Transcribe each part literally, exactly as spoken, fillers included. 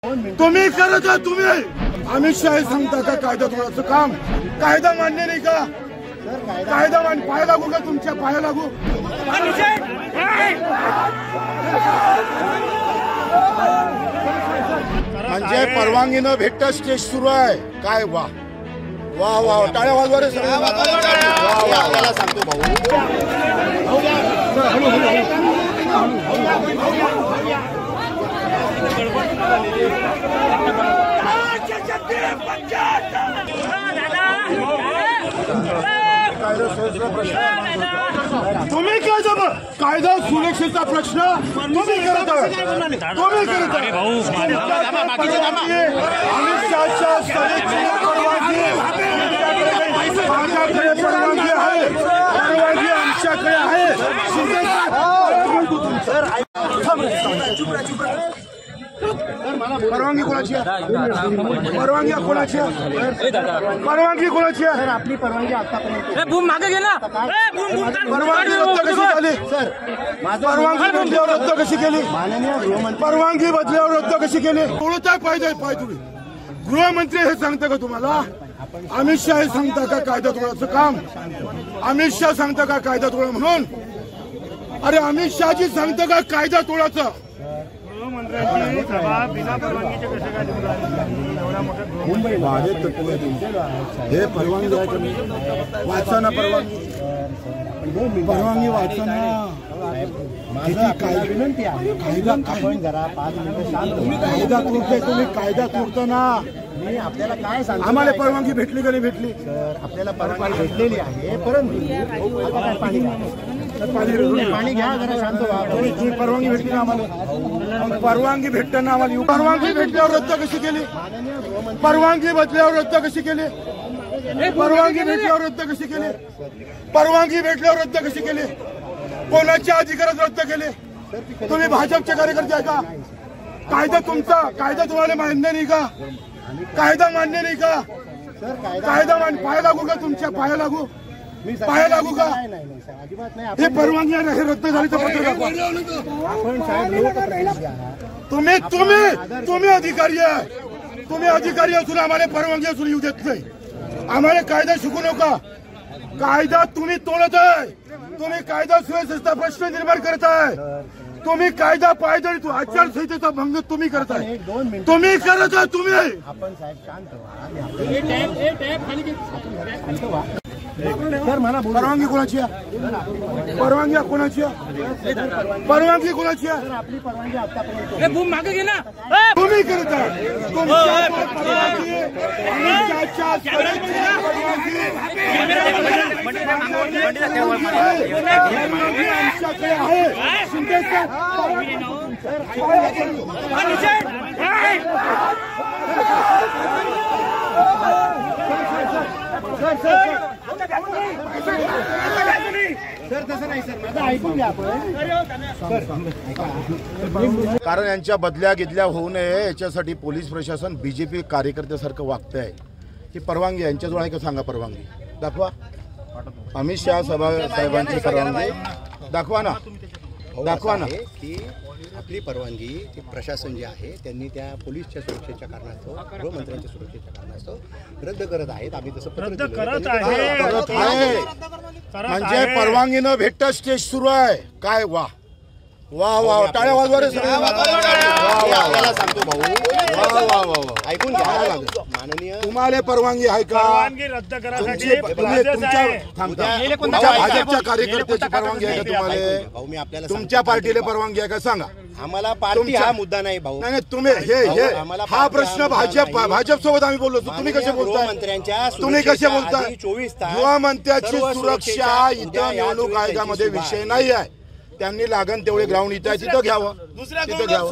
तुम्ही करत तुम्ही अमित शाह सांगता का कायदा तोडायचं काम? कायदा मान्य नाही का? कायदा मान पाय लागू का? तुमच्या पाया लागू? म्हणजे परवानगी न भेटत स्टेज सुरू आहे काय? वा वा वा टाळ्या वाजवा रे सगळे. आपल्याला सांगतो भाऊ तुम्ही काय जब कायदा सुरक्षेचा प्रश्न तुम्ही करत तुम्ही करत अमित शहाच्या सभेची परवानगी माझ्याकडे परवानगी आहे, परवानगी आमच्याकडे आहे. परवानगी कोणाची आहे? परवानगी कोणाची आहे? परवानगी कोणाची आहे? आपली परवानगी आतापर्यंत मागे घे ना. परवानगी रद्द कशी झाली? सर परवानगी बदल्यावर रद्द कशी केली? माननीय गृहमंत्री परवानगी बदल्यावर रद्द कशी केली? तोडताय पाहिजे पाय तुम्ही. गृहमंत्री हे सांगता का तुम्हाला? अमित शाह हे सांगता का कायदा तोडायचं काम? अमित शाह सांगता का कायदा तोडा म्हणून? अरे अमित शहाजी सांगता का कायदा तोडायचं? गृहमंत्र्यांची सभा बिना परवानगीचे कसे काय मुंबई माझे तत्व हे परवानगी आहे तुम्ही वाचा ना. परवानगी परवानगी वाचा ना. माझं विनंती आहे कायदा आपण जरा पाच मिनिटं शांत. तुम्ही कायदा तोडताय, तुम्ही कायदा तोडता ना. मी आपल्याला काय सांगतो? आम्हाला परवानगी भेटली का नाही भेटली? सर आपल्याला परवानगी भेटलेली आहे, परंतु आता काय पाणी घ्या पाणी घ्या जरा शांत व्हा. परवानगी भेटली ना आम्हाला? परवानगी भेटताना आम्हाला परवानगी भेटल्यावर रद्द कशी केली? परवानगी बदल्यावर रद्द कशी केली? परवानगी भेटल्यावर रद्द कशी केली? परवानगी भेटल्यावर रद्द कशी केली? कोणाच्या अधिकारात रद्द केले? तुम्ही भाजपचे कार्यकर्ते आहे का? कायदा तुमचा कायदा तुम्हाला मान्य नाही का? कायदा मान्य नाही का? कायदा मान पाय लागू का? तुमच्या पाया लागू? पाया लागू का? अजिबात नाही. हे परवानगी आहे, हे रद्द झालीचं पत्र दाखवा. आपण साहेब लोकप्रतिनिधी आहात. तुम्ही तुम्ही तुम्ही अधिकारी आहे. तुम्ही अधिकारी असून आम्हाला परवानगी असून येऊ देत नाही. आम्हाला कायदा शिकू नका. कायदा तुम्ही तोडत आहे. तुम्ही कायदा सुव्यवस्थेचा प्रश्न निर्माण करताय. तुम्ही कायदा पायदळी आचारसंहितेचा भंग तुम्ही करताय. तुम्ही करत आहे तुम्ही. आपण साहेब शांत व्हा. सर मला परवानगी कोणाची आहे? परवानगी कोणाची आहे? परवानगी कोणाची आहे? आपली परवानगी आतापर्यंत मागे घे ना. तुम्ही करत आहे. तुमच्या परवानगी अमित शहाच्या सभेची परवानगी आमच्याकडे आहे. शिंदे सर तसं नाही सर, माझं ऐकून घ्या आपण. कारण यांच्या बदल्या गिदल्या होऊ नये याच्यासाठी पोलीस प्रशासन बीजेपी कार्यकर्त्यासारखं वागत आहे. ही परवानगी यांच्याजवळ आहे का सांगा? परवानगी दाखवा. अमित शहा सभा साहेबांची परवानगी दाखवा ना. दाखवा ना. की आपली परवानगी ती प्रशासन जे आहे त्यांनी त्या पोलीसच्या सुरक्षेच्या कारणास्तव गृहमंत्र्यांच्या सुरक्षेच्या कारणास्तव रद्द करत आहेत. आम्ही तसं रद्द करत आहे. करत आहे. म्हणजे परवानगी न भेटत स्टेज सुरू आहे काय? वा वा वा टाळ्या वाजवा रे सगळे. आपल्याला सांगतो भाऊ वा वा वा ऐकून घ्या. माननीय तुम्हाला परवानगी आहे का? परवानगी रद्द करायसाठी तुमच्या भाजपच्या कार्यकर्त्याची परवानगी आहे का तुम्हाला? भाऊ मी आपल्याला तुमच्या पार्टीला परवानगी आहे का सांगा? आम्हाला पार्टी हा मुद्दा नाही भाऊ. नाही तुम्ही हे हे हा प्रश्न भाजप भाजप सोबत आम्ही बोललो. तुम्ही कसे बोलताय? मंत्र्यांच्या तुम्ही कसे बोलताय? चोवीस तास गृहमंत्र्याची सुरक्षा इथं निवडणूक आयोगामध्ये विषय नाही आहे. त्यांनी लागण तेवढे ग्राउंड इथं आहे तिथं घ्यावं. तिथं घ्यावं.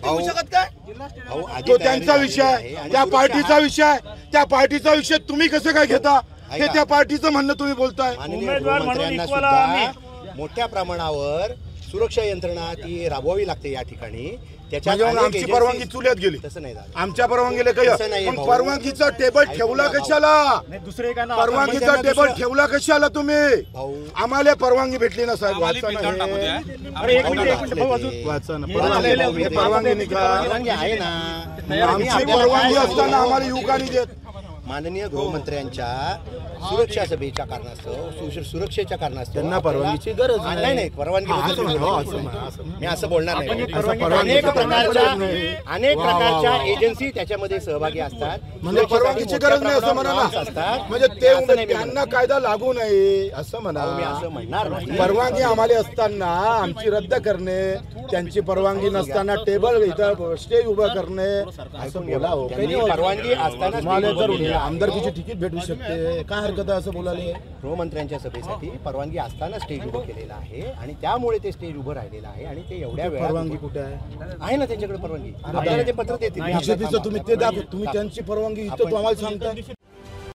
तो त्यांचा विषय आहे, त्या पार्टीचा विषय आहे. त्या पार्टीचा विषय तुम्ही कसं काय घेता? हे त्या पार्टीचं म्हणणं तुम्ही बोलताय. उमेदवार म्हणून इक्वल आम्ही मोठ्या प्रमाणावर सुरक्षा यंत्रणा ती राबवावी लागते या ठिकाणी. म्हणजे आमची परवानगी चुल्यात गेली. तसं नाही झालं. आमच्या परवानगीला काही पण परवानगीचा टेबल ठेवला कशाला? दुसरे का परवानगीचा टेबल ठेवला कशाला तुम्ही? आम्हाला परवानगी भेटली ना साहेब. वाचा ना. अरे एक मिनिट एक मिनिट भाऊ अजून वाचा ना. परवानगी आहे ना. आमची परवानगी असताना आम्हाला युवकांनी देत. माननीय गृहमंत्र्यांच्या सुरक्षा सभेच्या कारणास्तव सु- सुरक्षेच्या कारणास्तव त्यांना परवानगीची गरज नाही. नाही नाही परवानगी असं बद्दल म्हणा, असं म्हणा, असं म्हणा. मी असं बोलणार नाही. परवानगी अनेक प्रकारच्या नाही. अनेक वा, वा, प्रकारच्या वा. एजन्सी त्याच्यामध्ये सहभागी असतात. म्हणजे परवानगीची गरज नाही असं म्हणा norms ना. असतात. म्हणजे असं ते नाही मी त्यांना कायदा लागू नये असं म्हणत. मी म्हणा. असं म्हणणार नाही. परवानगी आम्हाला असताना आमची रद्द करणे, त्यांची परवानगी नसताना टेबल इथं स्टेज उभं करणे असं बोला हो. काही त्यांनी नाही होत. परवानगी असताना तुम्हाला stage जर उभं केलेलं आहे. आमदारकीची तिकीट भेटू शकते, काय हरकत आहे असं बोलायला. गृहमंत्र्यांच्या सभेसाठी परवानगी असताना स्टेज उभं केलेलं आहे आणि त्यामुळे ते स्टेज उभं राहिलेलं आहे आणि ते एवढ्या वेळा परवानगी कुठे आहे? आहे ना त्यांच्याकडे परवानगी. आपल्याला ते पत्र देतील. बीजेपीचं तुम्ही ते दाखव, तुम्ही त्यांची परवानगी इथं तो आम्हाला सांगता.